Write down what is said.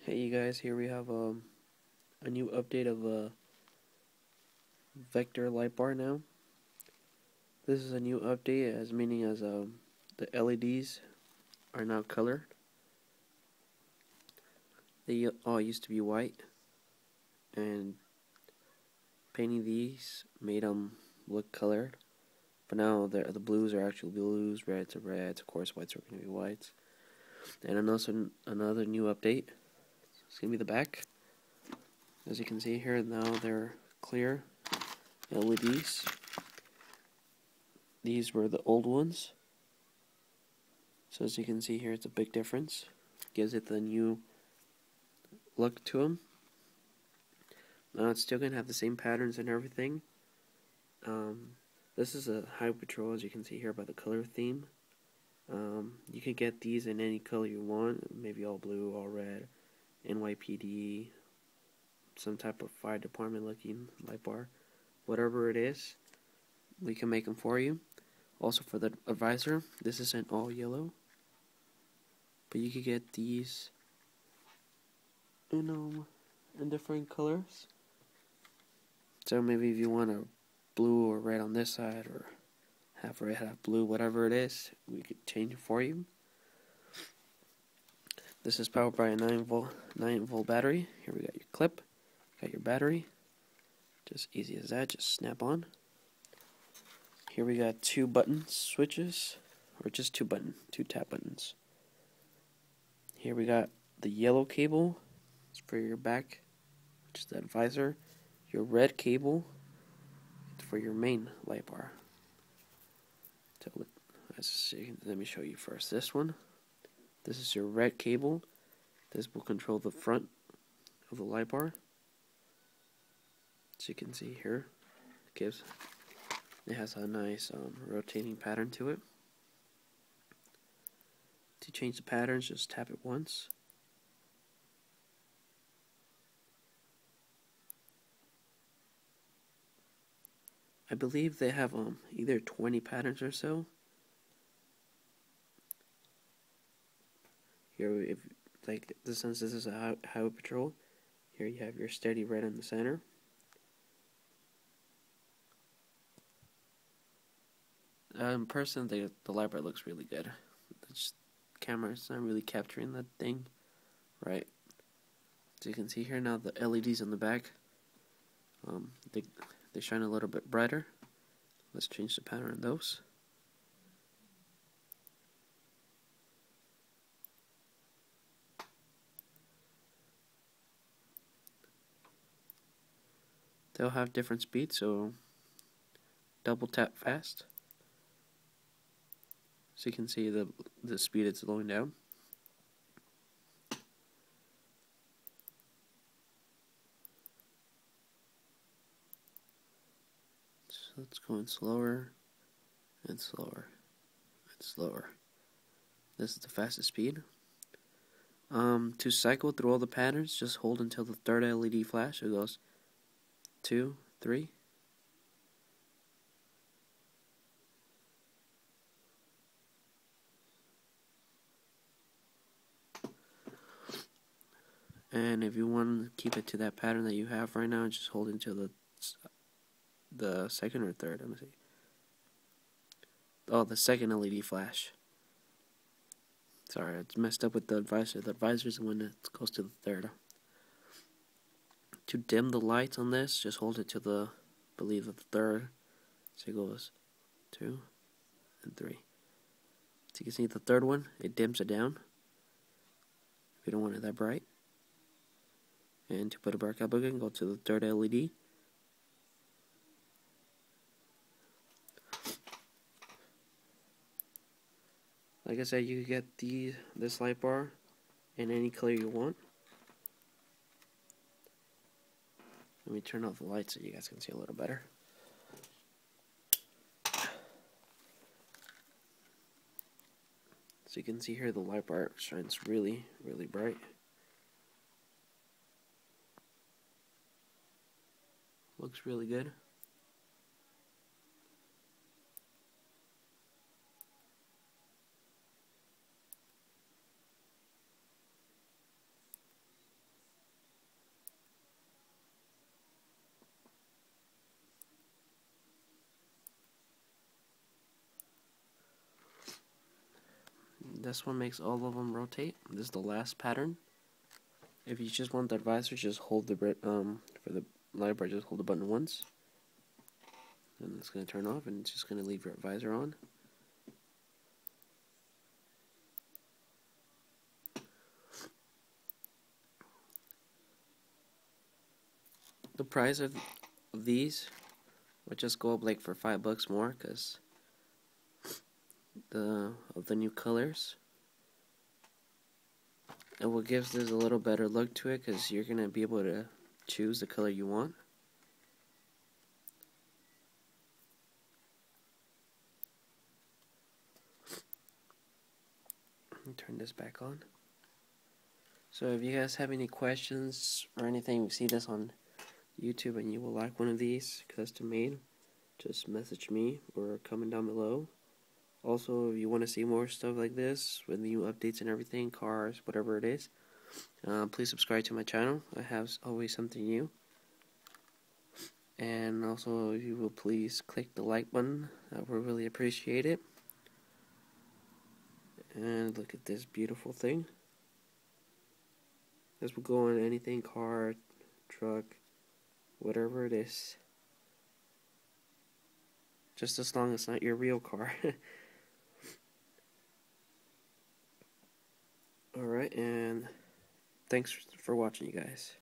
Hey you guys, here we have a new update of vector light bar now. This is a new update, as meaning as the LEDs are now colored. They all used to be white, and painting these made them look colored. But now the blues are actually blues, reds are reds, of course whites are going to be whites. And also another new update. It's going to be the back. As you can see here, now they're clear LEDs. These were the old ones. So as you can see here, it's a big difference. Gives it the new look to them. Now it's still going to have the same patterns and everything. This is a Highway Patrol, as you can see here by the color theme. You can get these in any color you want, maybe all blue, all red, NYPD, some type of fire department looking light bar. Whatever it is, we can make them for you. Also for the advisor, this is in all yellow. But you could get these in different colors. So maybe if you want a blue or red on this side, or half red, half blue, whatever it is, we could change it for you. This is powered by a 9 volt battery. Here we got your clip, got your battery. Just easy as that, just snap on. Here we got two button switches, or just two tap buttons. Here we got the yellow cable, it's for your back, which is the advisor. Your red cable, it's for your main light bar. So let me show you first this one. This is your red cable. This will control the front of the light bar. As you can see here, it has a nice rotating pattern to it. To change the patterns, just tap it once. I believe they have either 20 patterns or so. Here, since this is a Highway Patrol, here you have your steady red in the center. In person, the light bar looks really good. The camera's not really capturing that thing right. So you can see here now the LEDs on the back. They shine a little bit brighter. Let's change the pattern of those. They'll have different speeds, so double tap fast. So you can see the speed it's slowing down. So it's going slower and slower and slower. This is the fastest speed. To cycle through all the patterns, just hold until the third LED flash. It goes 2, 3. And if you want to keep it to that pattern that you have right now, just hold until the second or third. Let me see. Oh, the second LED flash. Sorry, it's messed up with the advisor. The advisor is the one that goes to the third. To dim the lights on this, just hold it to the third. So it goes 2 and 3. So you can see the third one, it dims it down if you don't want it that bright. And to put it back up again, go to the third LED. Like I said, you can get this light bar in any color you want. Let me turn off the lights so you guys can see a little better. So you can see here the light bar shines really, really bright. Looks really good. this one makes all of them rotate. This is the last pattern. If you just want the visor, just hold the for the light bar, just hold the button once, and it's going to turn off, and it's just going to leave your visor on. The price of these would just go up like for $5 more, because of the new colors. And what gives this a little better look to it, because you're gonna be able to choose the color you want. Turn this back on. So if you guys have any questions or anything, you see this on YouTube and you will like one of these custom made, just message me or comment down below. Also, if you want to see more stuff like this with new updates and everything, cars, whatever it is, please subscribe to my channel. I have always something new. And also, if you will please click the like button, I would really appreciate it. And look at this beautiful thing. This will go on anything, car, truck, whatever it is. Just as long as it's not your real car. Alright, and thanks for watching, you guys.